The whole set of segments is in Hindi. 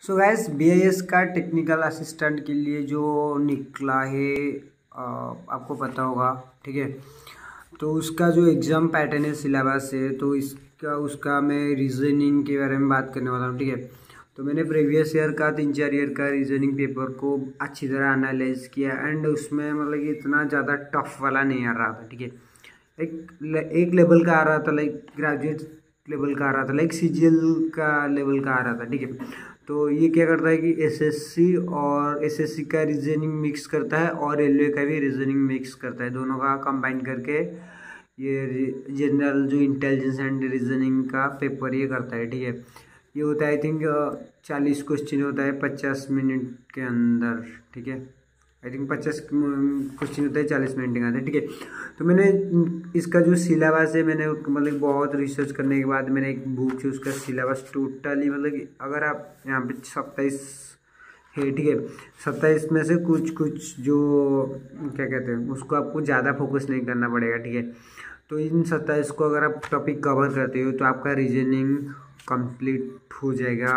सो गैस बीआईएस का टेक्निकल असिस्टेंट के लिए जो निकला है आपको पता होगा, ठीक है। तो उसका जो एग्ज़ाम पैटर्न है, सिलेबस है, तो इसका उसका मैं रीजनिंग के बारे में बात करने वाला हूँ, ठीक है। तो मैंने प्रीवियस ईयर का 3-4 ईयर का रीजनिंग पेपर को अच्छी तरह एनालाइज किया एंड उसमें मतलब कि इतना ज़्यादा टफ वाला नहीं आ रहा था, ठीक है। एक लेवल का आ रहा था, लाइक ग्रेजुएट लेवल का आ रहा था, लाइक सीजीएल का लेवल का आ रहा था, ठीक है। तो ये क्या करता है कि एसएससी का रीजनिंग मिक्स करता है और रेलवे का भी रीजनिंग मिक्स करता है, दोनों का कंबाइन करके ये जनरल जो इंटेलिजेंस एंड रीजनिंग का पेपर ये करता है, ठीक है। ये होता है आई थिंक 40 क्वेश्चन होता है 50 मिनट के अंदर, ठीक है। आई थिंक 50 क्वेश्चन होता है 40 मिनट के अंदर, ठीक है। तो मैंने इसका जो सिलेबस है, मैंने मतलब बहुत रिसर्च करने के बाद मैंने एक बुक से उसका सिलेबस टोटली मतलब अगर आप यहाँ पे 27 है, ठीक है। 27 में से कुछ जो क्या कहते हैं उसको आपको ज़्यादा फोकस नहीं करना पड़ेगा, ठीक है। तो इन 27 को अगर आप टॉपिक कवर करते हो तो आपका रीजनिंग कंप्लीट हो जाएगा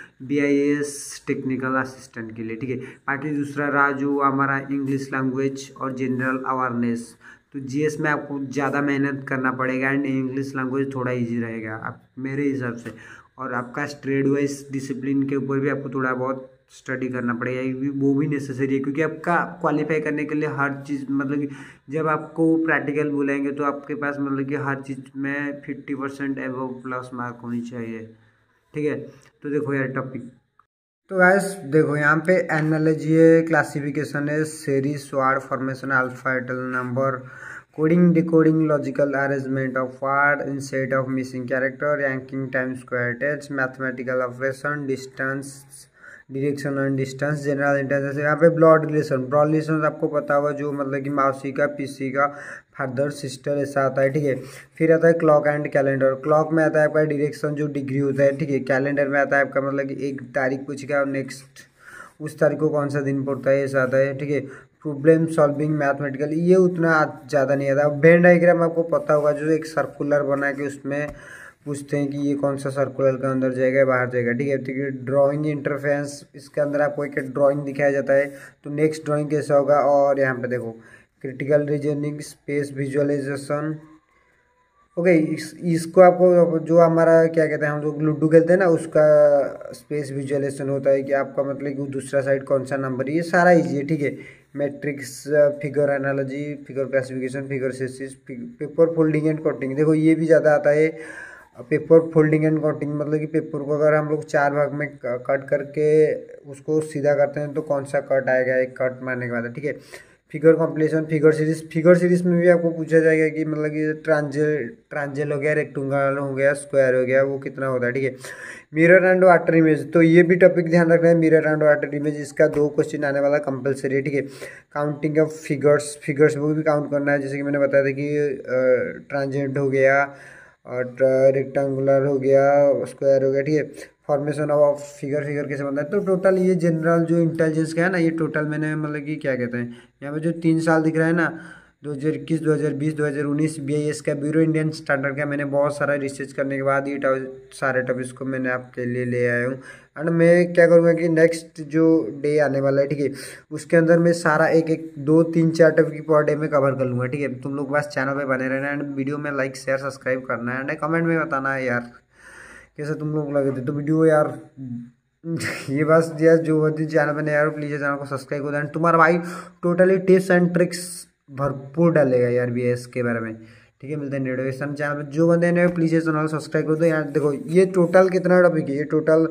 बीआईएस टेक्निकल असिस्टेंट के लिए, ठीक है। बाकी दूसरा रहा जो हमारा इंग्लिश लैंग्वेज और जनरल अवेयरनेस, तो जीएस में आपको ज़्यादा मेहनत करना पड़ेगा एंड इंग्लिश लैंग्वेज थोड़ा इजी रहेगा आप मेरे हिसाब से। और आपका स्ट्रेट वाइज डिसिप्लिन के ऊपर भी आपको थोड़ा बहुत स्टडी करना पड़ेगा, वो भी नेसेसरी है क्योंकि आपका क्वालिफाई करने के लिए हर चीज़ मतलब कि जब आपको प्रैक्टिकल बोलेंगे तो आपके पास मतलब कि हर चीज़ में 50% एबव प्लस मार्क होनी चाहिए, ठीक है। तो देखो यार टॉपिक, तो गाइस देखो यहाँ पे एनालॉजी है, क्लासिफिकेशन है, series, word, formation, alphabetical number, coding, decoding, logical arrangement of word, insert of missing character, ranking, time square, test, mathematical operation, distance, direction and distance, general intelligence. यहाँ पे ब्लड रिलेशन आपको पता होगा, जो मतलब कि मौसी का, पीसी का, फादर, सिस्टर, ऐसा आता है, ठीक है। फिर आता है क्लॉक एंड कैलेंडर। क्लॉक में आता है आपका डायरेक्शन जो डिग्री होता है, ठीक है। कैलेंडर में आता है आपका मतलब कि एक तारीख पूछेगा और नेक्स्ट उस तारीख को कौन सा दिन पड़ता है, ऐसा आता है, ठीक है। प्रॉब्लम सॉल्विंग, मैथमेटिकल, ये उतना ज़्यादा नहीं आता। वेन डायग्राम आपको पता होगा, जो एक सर्कुलर बना के उसमें पूछते हैं कि ये कौन सा सर्कुलर के अंदर जाएगा बाहर जाएगा, ठीक है। ठीक है, ड्राइंग इंटरफेरेंस, इसके अंदर आपको एक ड्राइंग दिखाया जाता है तो नेक्स्ट ड्राइंग कैसा होगा। और यहाँ पे देखो critical reasoning, space visualization, okay. इसको आपको जो हमारा क्या कहते हैं, हम लोग लूडो खेलते हैं ना, उसका स्पेस विजुअलाइजेशन होता है कि आपका मतलब कि दूसरा साइड कौन सा नंबर है, ये सारा इजी है, ठीक है। Matrix, figure analogy, figure classification, figure system, paper folding and cutting, देखो ये भी ज़्यादा आता है। पेपर फोल्डिंग एंड कटिंग मतलब कि पेपर को अगर हम लोग 4 भाग में कट करके उसको सीधा करते हैं तो कौन सा कट आएगा, एक कट मारने के बाद, ठीक है। फिगर कॉम्प्लेशन, फिगर सीरीज में भी आपको पूछा जाएगा कि मतलब कि ट्रांजेल हो गया, रेक्टेंगल हो गया, स्क्वायर हो गया, वो कितना होता है, ठीक है। मिरर एंड वाटर इमेज, तो ये भी टॉपिक ध्यान रखना है। मिरर एंड वाटर इमेज, इसका 2 क्वेश्चन आने वाला कंपलसरी है, ठीक है। काउंटिंग ऑफ फिगर्स वो भी काउंट करना है, जैसे कि मैंने बताया था कि ट्रांजेंट हो गया और रेक्टेंगुलर हो गया, स्क्वायर हो गया, ठीक है। फॉर्मेशन ऑफ फिगर कैसे बनता है, तो टोटल ये जनरल जो इंटेलिजेंस का है ना, ये टोटल मैंने मतलब कि क्या कहते हैं यहाँ पे जो 3 साल दिख रहा है ना, 2021, 2020, 2019 बीआईएस का, ब्यूरो इंडियन स्टैंडर्ड का, मैंने बहुत सारा रिसर्च करने के बाद ये सारे टॉपिक्स को मैंने आपके लिए ले आया हूँ। एंड मैं क्या करूँगा कि नेक्स्ट जो डे आने वाला है, ठीक है, उसके अंदर मैं सारा एक 2, 3, 4 टॉपिक पर डे में कवर कर लूँगा, ठीक है। तुम लोग बस चैनल पे बने रहना एंड वीडियो में लाइक शेयर सब्सक्राइब करना है एंड कमेंट में बताना है यार कैसे तुम लोग लगे थे तो वीडियो यार। ये बस यार जो होती चैनल में यार प्लीज़ चैनल को सब्सक्राइब कर दो एंड तुम्हारा भाई टोटली टिप्स एंड ट्रिक्स भरपूर डालेगा यार बीएस के बारे में, ठीक है। मिलते हैं नोटिफिकेशन चैनल में, जो बंदे ने प्लीज़ चैनल को सब्सक्राइब कर दो यार। देखो ये टोटल कितना टॉपिक है, ये टोटल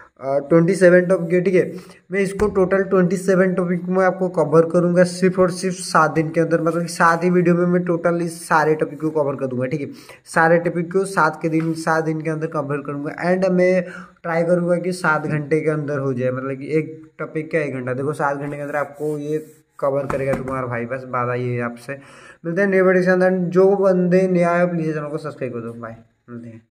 27 टॉपिक है, ठीक है। मैं इसको टोटल 27 टॉपिक में आपको कवर करूंगा सिर्फ और सिर्फ 7 दिन के अंदर, मतलब कि 7 ही वीडियो में मैं टोटल इस सारे टॉपिक को कवर कर दूंगा, ठीक है। सारे टॉपिक को 7 दिन के अंदर कवर करूंगा एंड मैं ट्राई करूंगा कि 7 घंटे के अंदर हो जाए, मतलब कि एक टॉपिक का 1 घंटा, देखो 7 घंटे के अंदर आपको ये कवर करेगा तुम्हारा भाई। बस बात आई है आपसे, मिलते हैं नेक्स्ट वीडियो के अंदर। जो बंदे नया आए प्लीज़ चैनल को सब्सक्राइब कर दो, बाय, मिलते हैं।